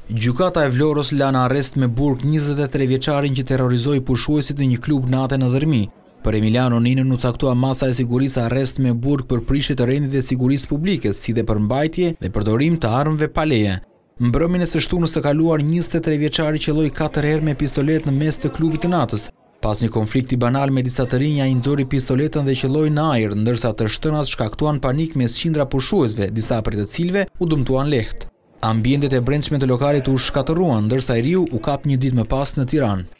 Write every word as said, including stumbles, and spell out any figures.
Gjykata e Vlorës la në arrest me burg njëzet e tre vjeçarin që terrorizoi pushuesit në një klub natë në Dërmi. Për Emiliano Ninën u caktua masa e sigurisë arrest me burg për prishje të rendit e sigurisë publike, si dhe për mbajtje dhe përdorim të armëve pa leje. Mbrëmjen e së shtunës së kaluar njëzet e tre vjeçari qelloi katër herë me pistolet në mes të klubit të natës. Pas një konflikti banal me disa të rinj, ai nxori pistoletën dhe qelloi në ajër, ndërsa të shtënat shkaktuan panik mes qindra pushuesve, disa prej të cilëve u dëmtuan lehtë. Ambientet e brendshme të lokalit u shkatëruan, ndërsa i riu u kap një ditë më pas në Tiranë.